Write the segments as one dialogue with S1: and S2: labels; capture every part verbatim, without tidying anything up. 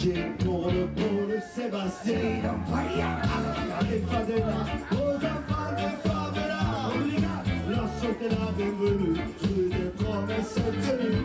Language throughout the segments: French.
S1: amitié pour le beau de Sébastien. Et Fadela, aux enfants de favela, leur souhaiter la bienvenue, sur des promesses tenues.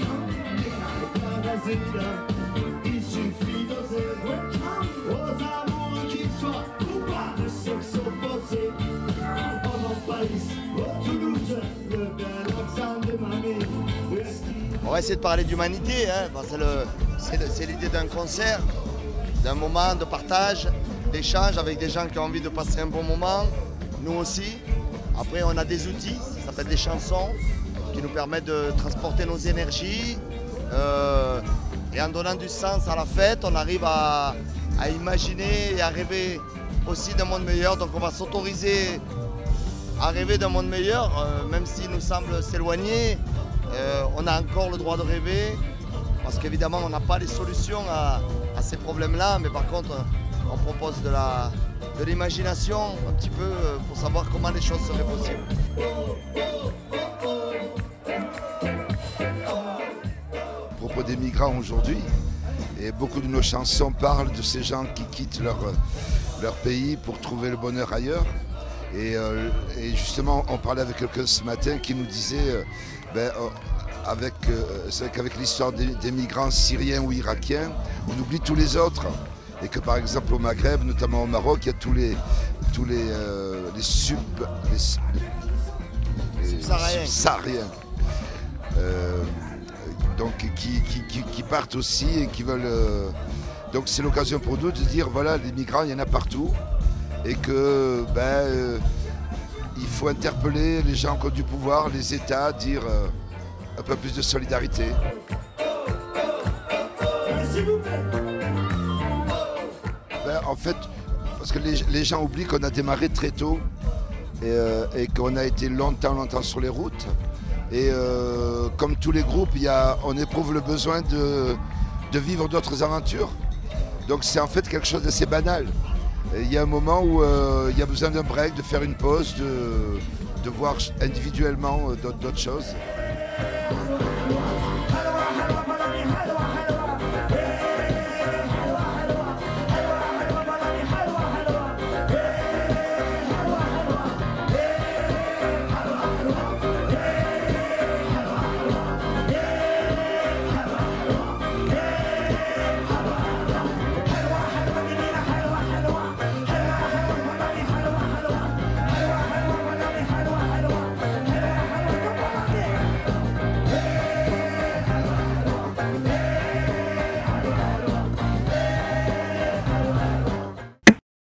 S1: Il suffit d'oser, aux amours qui soient ou pas de sexe opposé. En Paris, au Toulouse, le bel accent de mamie.
S2: On va essayer de parler d'humanité, hein. C'est l'idée d'un concert, d'un moment de partage, d'échange avec des gens qui ont envie de passer un bon moment, nous aussi. Après on a des outils, ça s'appelle des chansons, qui nous permettent de transporter nos énergies. Euh, et en donnant du sens à la fête, on arrive à, à imaginer et à rêver aussi d'un monde meilleur. Donc on va s'autoriser à rêver d'un monde meilleur, euh, même s'il nous semble s'éloigner. Euh, on a encore le droit de rêver, parce qu'évidemment on n'a pas les solutions à, à ces problèmes-là, mais par contre on propose de la, de l'imagination un petit peu pour savoir comment les choses seraient possibles.
S3: À propos des migrants aujourd'hui, et beaucoup de nos chansons parlent de ces gens qui quittent leur, leur pays pour trouver le bonheur ailleurs. Et, euh, et justement, on parlait avec quelqu'un ce matin qui nous disait, euh, ben, euh, avec, euh, c'est vrai qu'avec l'histoire des, des migrants syriens ou irakiens, on oublie tous les autres. Et que par exemple au Maghreb, notamment au Maroc, il y a tous les, tous les, euh, les sub, les, les
S2: subsahariens.
S3: subsahariens. Euh, donc qui, qui, qui, qui partent aussi et qui veulent. Euh, donc c'est l'occasion pour nous de dire voilà, les migrants, il y en a partout. Et que ben, euh, il faut interpeller les gens qui ont du pouvoir, les États, dire euh, un peu plus de solidarité. Ben, en fait, parce que les, les gens oublient qu'on a démarré très tôt et, euh, et qu'on a été longtemps, longtemps sur les routes. Et euh, comme tous les groupes, il y a, on éprouve le besoin de, de vivre d'autres aventures. Donc c'est en fait quelque chose d'assez banal. Il y a un moment où euh, il y a besoin d'un break, de faire une pause, de, de voir individuellement euh, d'autres choses.